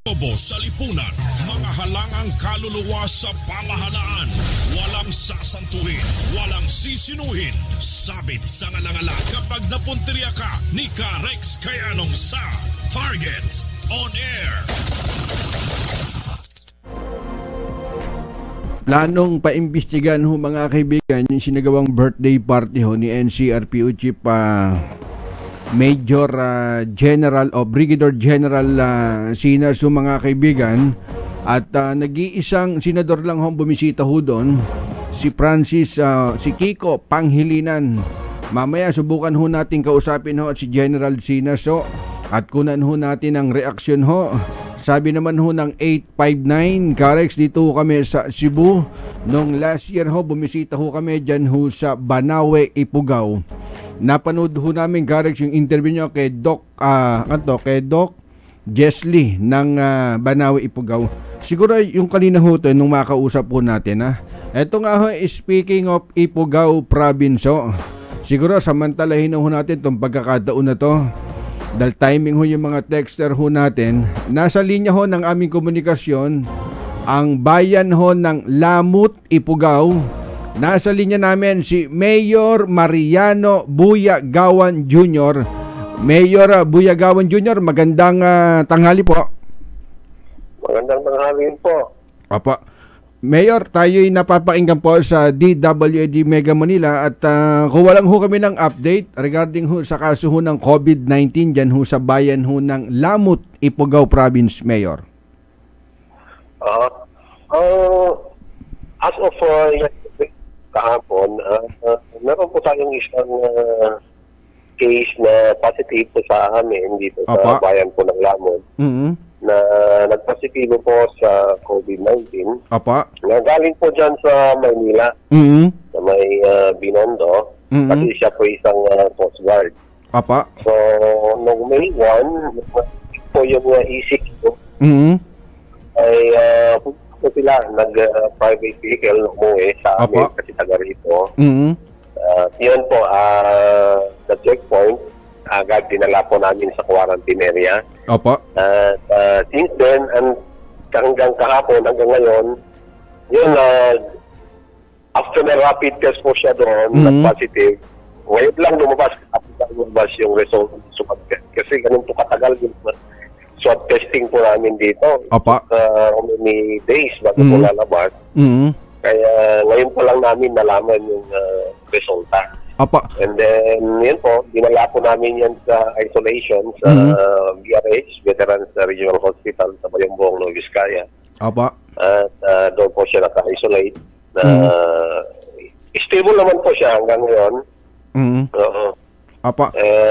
Bobo sa lipunan, mga halangang kaluluwa sa pamahalaan, walang sasantuhin, walang sisinuhin, sabit sa ngalangala kapag napuntirya ka ni Ka-Rex Kayanong sa Target On Air. Planong paimbestigahan ho mga kaibigan yung sinagawang birthday party ho ni NCRPO Chief Major General o Brigadier General Sinas ho mga kaibigan, at nag-iisang senador lang ho bumisita ho doon, si si Kiko Panghilinan. Mamaya subukan ho natin kausapin ho at si General Sinas ho at kunan ho natin ang reaksyon ho. Sabi naman ho ng 859 Ka-Rex, dito ho kami sa Cebu. Nung last year ho, bumisita ho kami dyan ho sa Banawe, Ifugao. Napanood ho namin, Ka-Rex, yung interview nyo kay Doc Jesly ng Banawe, Ifugao. Siguro yung kanina ho to, nung makausap po natin. Ito nga ho, speaking of Ifugao Province ho. Siguro samantalahin ho natin itong pagkakataon na to. Dahil timing ho yung mga texter ho natin. Nasa linya ho ng aming komunikasyon ang bayan ho ng Lamut, Ifugao. Nasa linya namin si Mayor Mariano Buyagawan Jr. Mayor Buyagawan Jr., magandang tanghali po. Magandang tanghali po. Apa. Mayor, tayo'y napapakinggan po sa DWAD Mega Manila at kuwalang ho kami ng update regarding ho sa kaso ho ng COVID-19 dyan ho sa bayan ho ng Lamut, Ifugao Province, Mayor. As of kahapon, meron po tayong isang case na positive po sa amin dito sa bayan po ng Lamut. Na nagpositibo po sa COVID-19. Na galing po dyan sa Manila, sa may Binondo, kasi siya po isang Coast Guard. So, noong May 1, po yung ECQ ay po sila nag-private vehicle umuwi sa amin kasi taga rito. Yun po, the checkpoint, agad dinala po namin sa quarantine area. Since then, hanggang kahapon, hanggang ngayon, yun, after na rapid test po siya doon, nag-positive, ngayon lang lumabas yung result ng swab test. Kasi ganun po katagal yung swab testing po namin dito. Many days bago po lalabas. Kaya ngayon po lang namin nalaman yung resulta. And then, yun po, dinala po namin yan sa isolation sa BRH, Veterans Regional Hospital sa Bayambong, Nueva Vizcaya. At doon po siya naka-isolate. Stable naman po siya hanggang ngayon. At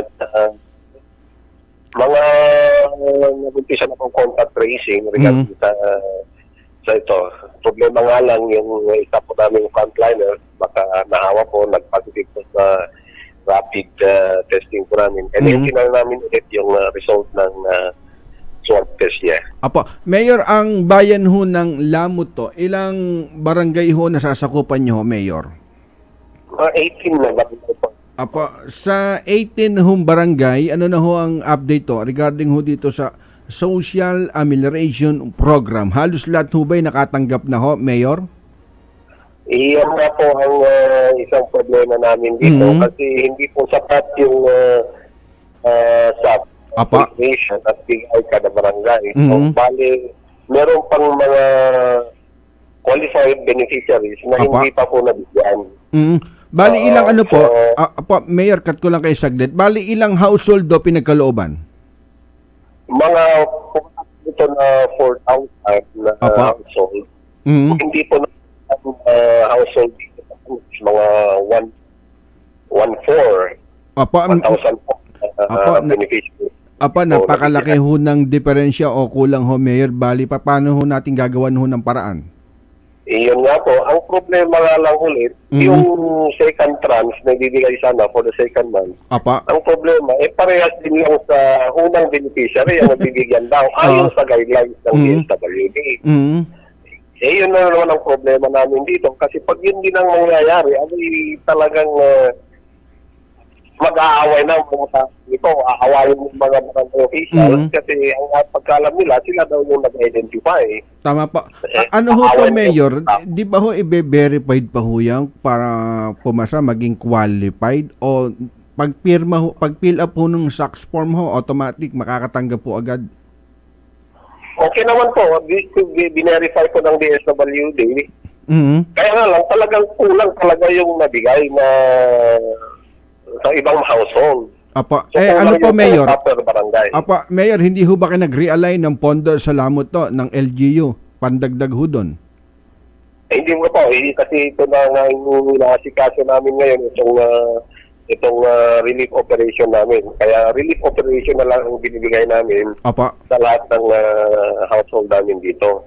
mga nag-umpisa na pong contact tracing regarding sa ito. Problema nga lang yung isa po namin frontliner, baka nahawa po, nag-positive po sa rapid testing po namin. And then kinala namin ulit yung result ng swab test niya. Mayor, ang bayan ho ng Lamut to, ilang barangay ho nasasakupan nyo, Mayor? 18 na barangay po. Sa 18 hong barangay, ano na ho ang update to regarding ho dito sa Social Amelioration Program? Halos lahat ho ba'y nakatanggap na ho, Mayor? Iyan nga po ang isang problema namin dito kasi hindi po sapat yung sa application at bigay kada barangay. So, bali, meron pang mga qualified beneficiaries na hindi pa po nabigyan. Bali, ilang ano po, Mayor, cut ko lang kayo saglit. Bali, ilang household do pinagkalooban? Mga ito na 4,000 na household. Hindi po na household dito. Mga 1,400. 1,000 po beneficiaries. Napakalaki ho ng diferensya o kulang ho, Mayor. Bali, paano ho natin gagawan ho ng paraan? Iyon nga po. Ang problema nga lang ulit, yung second tranche na ibibigay sana for the second month. Ang problema, parehas din lang sa unang beneficiary ang mabibigyan daw ayon sa guidelines ng DSWD. Yun na naman ang problema namin dito. Kasi pag yun din ang mangyayari, talagang mag-aaway na pumunta dito, aawayin ng mga barangay officials kasi ang pagkalam nila, sila daw yung nag-identify. Tama pa. Ano ho to, Mayor? Di ba ho i-verified pa ho yan para pumasa maging qualified? O pag fill up ho ng SACS form ho, automatic makakatanggap po agad? Okay naman po. Binerify ko ng DSWD. Kaya nga lang, talagang kulang talaga yung nabigay na sa ibang household. Apa, so, ano po, Mayor? Apa, Mayor, hindi ho ba kayo nag-realign ng pondo sa lamot to ng LGU? Pandagdag ho doon? Hindi mo po. Kasi ito na nga yung nakasikaso namin ngayon, itong relief operation namin. Kaya relief operation na lang ang binibigay namin sa lahat ng household namin dito.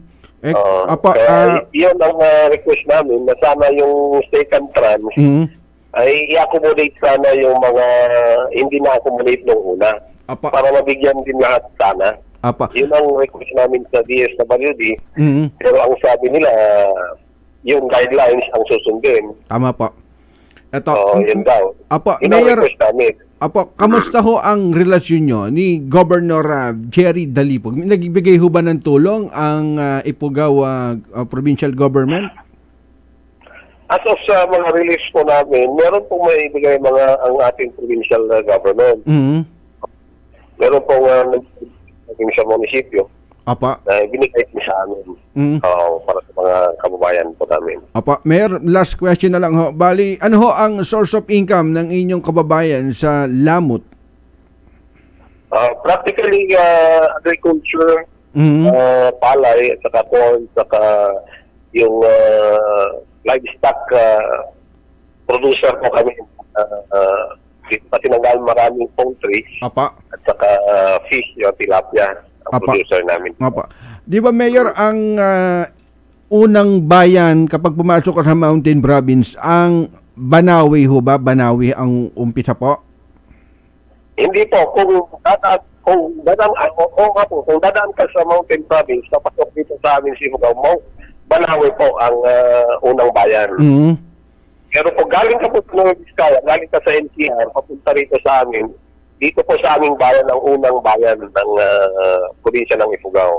Yun ang request namin na sana yung second tranche ay i-accommodate sana yung mga hindi na-accommodate nung una. Para mabigyan din lahat sana. Yun ang request namin sa DSWD. Pero ang sabi nila, yung guidelines ang susundin. Tama po. Ito, yun daw. Mayor, kamusta ho ang relasyon nyo ni Governor Jerry Dalipog? Nagbigay ho ba ng tulong ang Ifugao provincial government? As of sa mga release po namin, meron pong may ibigay ang ating provincial government. Meron pong naging sa munisipyo. Binigay din sa amin para sa mga kababayan po namin. Mayor, last question na lang ho. Bali, ano ho ang source of income ng inyong kababayan sa Lamut? Practically, agriculture, palay, saka corn, saka yung livestock producer po kami. Dito pa tinanggal maraming poultry at saka fish, yung tilapia. Ang producer namin. Di ba, Mayor, ang unang bayan kapag pumasok ka sa Mountain Province, ang Banawi ho ba? Banawi ang umpisa po? Hindi po. Kung dadaan ka sa Mountain Province, papasok dito sa amin si Ifugao, Banawi po ang unang bayan. Pero kung galing ka po sa Nueva Vizcaya, galing ka sa NCR, papunta rito sa amin, dito po sa aming bayan ang unang bayan ng probinsya ng Ifugao.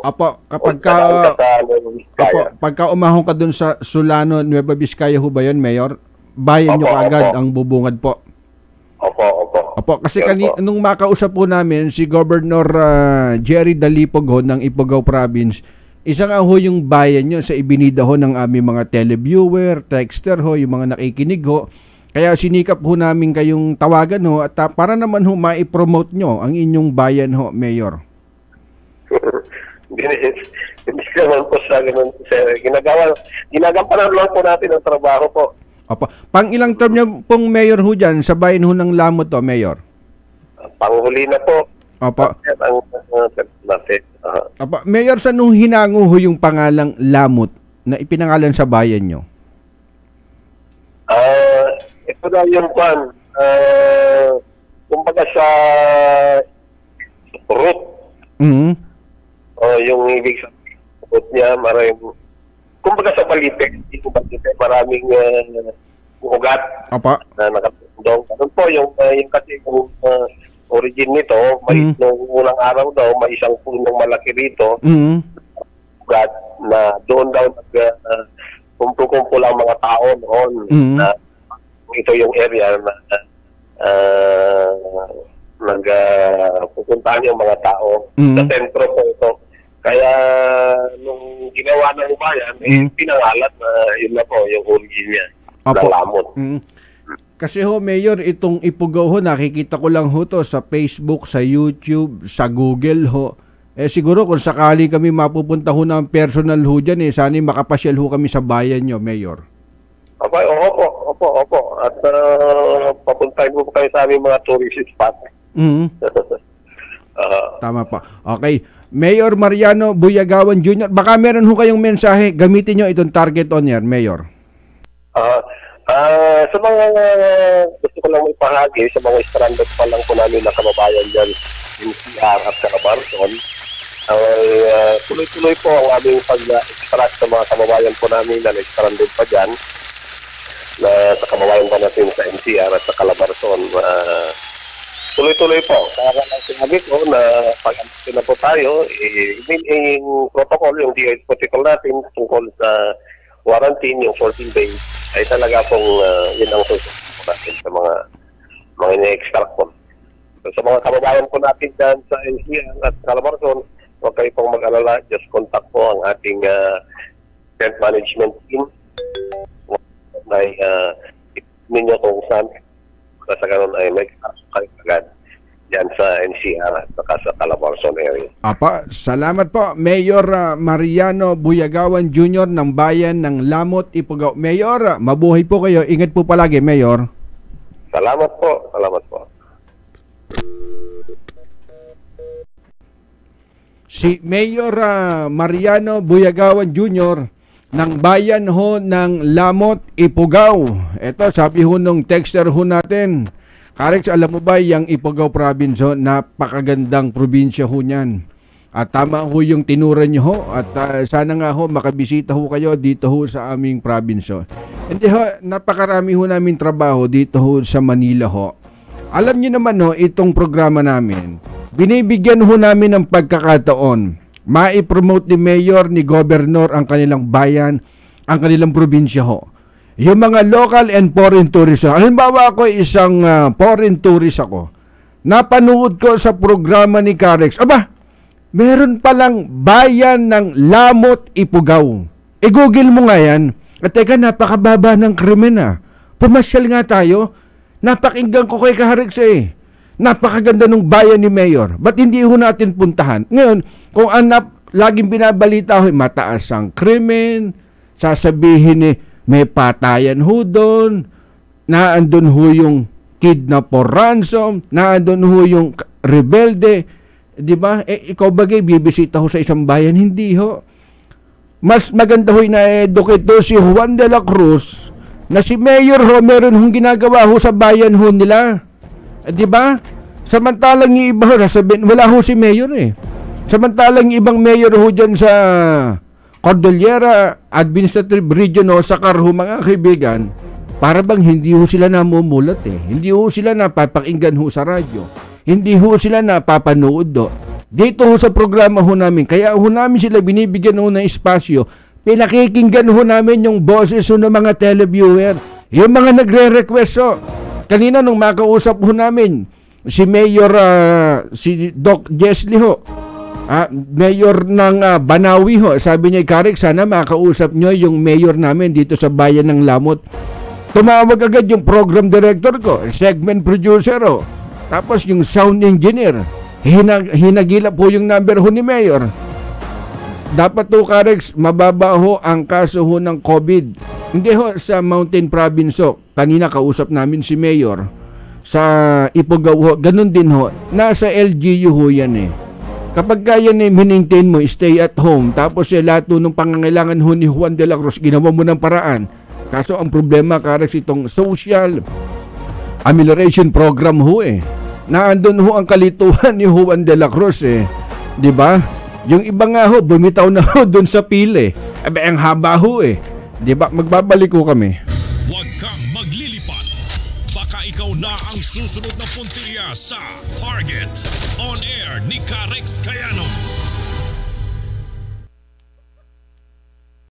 Pagka umahon ka dun sa Solano, Nueva Vizcaya ho ba yun, Mayor? Bayan nyo kaagad ang bubungad po. Kasi nung makausap po namin si Governor Jerry Dalipog ho ng Ifugao Province, isa nga ho yung bayan nyo sa ibinida ho ng aming mga televiewer, texter ho, yung mga nakikinig ho. Kaya sinikap ho namin kayong tawagan ho at para naman ho ma-promote nyo ang inyong bayan ho, Mayor. Hindi naman po sa ganun. Ginagampanan lang po natin ang trabaho po. Pang ilang term nyo pong Mayor ho dyan sa bayan ho ng Lamut to, Mayor? Panghuli na po. Mayor, saan nung hinango ho yung pangalang Lamut na ipinangalan sa bayan nyo? Ito na yung pan. Kumbaga sa root. Yung ibig sabihin root niya, maraming kumbaga sa Balite, maraming ugat na nakatundong. Ganun po, yung kasi yung origin nito, nung unang araw daw, may isang punong malaki rito, ugat na doon daw kumpul-kumpul ang mga tao noon. Ito yung area na nagpupuntahan yung mga tao. Sa sentro po ito. Kaya nung ginawa ng bayan, pinangalan na yun na po yung origin niya. Lamut. Kasi ho, Mayor, itong Ifugao ho, nakikita ko lang ho to sa Facebook, sa YouTube, sa Google ho. Siguro kung sakali kami mapupunta ho ng personal ho dyan, sana makapasyal ho kami sa bayan nyo, Mayor. Opo. At papuntahin mo kayo sa aming mga tourist spot. Tama pa. Okay. Mayor Mariano Buyagawan Jr., baka meron ho kayong mensahe, gamitin nyo itong target on air, Mayor. Sa mga gusto ko lang ipahagi, sa mga stranded pa lang po namin na kababayan dyan, NCR at sa Cabarton, tuloy-tuloy po ang aming pag-extract sa mga kababayan po namin na stranded pa dyan. na sa kababayan pa natin sa NCR at sa Calabarzon. Tuloy-tuloy po. Kaya lang sinabi ko na pag na po tayo, yung protocol, yung DOH protocol natin tungkol sa quarantine, yung 14 days, ay talaga pong yun ang susunod natin sa mga ina-extract po. So, sa mga kababayan po natin dyan sa NCR at Calabarzon, huwag kayo pong mag-alala, just contact po ang ating health management team. Ay ninyo kung saan sa ganun ay may kayo agad dyan sa NCR at saka sa Calabarzon area. Apa, salamat po Mayor Mariano Buyagawan Jr. ng Bayan ng Lamot, Ifugao. Mayor, mabuhay po kayo. Ingat po palagi, Mayor. Salamat po. Salamat po. Si Mayor Mariano Buyagawan Jr. ng Bayan ho ng Lamot, Ifugao. Ito, sabi ho nung texter ho natin, Karex, alam mo ba yung Ifugao Province ho, napakagandang probinsya ho niyan. At tama ho yung tinuran nyo ho at sana nga ho makabisita ho kayo dito ho sa aming province ho. Hindi ho, napakarami ho namin trabaho dito ho sa Manila ho. Alam niyo naman ho, itong programa namin, binibigyan ho namin ng pagkakataon mai-promote ni Mayor, ni Governor ang kanilang bayan, ang kanilang probinsya ho. Yung mga local and foreign tourists. Halimbawa ako, isang foreign tourist ako. Napanood ko sa programa ni Karex, aba, meron palang bayan ng Lamot, Ifugao. I-google mo nga yan. At teka, napakababa ng krimen Pumasyal nga tayo. Napakinggan ko kay Karex Napakaganda ng bayan ni Mayor. Ba't hindi ho natin puntahan? Ngayon, kung laging binabalita ho, mataas ang krimen, sasabihin may patayan ho doon, naandun ho yung kidnap or ransom, naandun ho yung rebelde, di ba? Ikaw bagay, bibisita ho sa isang bayan? Hindi ho. Mas maganda ho na-educate do si Juan de la Cruz na si Mayor ho, meron hong ginagawa ho sa bayan ho nila. Di ba? Samantalang yung iba ho, wala ho si Mayor Samantalang yung ibang mayor ho dyan sa Cordillera Administrative Region o Sakar ho mga kaibigan, para bang hindi ho sila namumulat Hindi ho sila napapakinggan ho sa radyo. Hindi ho sila napapanood Dito ho sa programa ho namin, kaya ho namin sila binibigyan ho ng espasyo. Pinakikinggan ho namin yung boses ho ng mga televiewer. Yung mga nagre-request kanina nung makausap ho namin si Mayor si Doc Jesly ho, Mayor ng Banawi ho, sabi niya, Karex, sana makausap nyo yung mayor namin dito sa bayan ng Lamot. Tumawag agad yung program director ko, segment producer tapos yung sound engineer. Hinagila po yung number ho ni Mayor. Dapat ho, Karex, mababa ho ang kaso ho ng COVID. Hindi ho sa Mountain Province kanina kausap namin si Mayor sa Ifugao ho, ganun din ho, nasa LGU ho yan kapag kaya maintain mo, stay at home, tapos lahat ng pangangailangan ho ni Juan de la Cruz, ginawa mo ng paraan. Kaso ang problema, Karex, itong social amelioration program ho naandun ho ang kalituhan ni Juan de la Cruz di ba? Yung iba nga ho, bumitaw na ho doon sa pile ang haba ho di ba? Magbabalik ko kami. Huwag kang maglilipad. Baka ikaw na ang susunod na puntirya sa Target On Air ni Karex Cayano.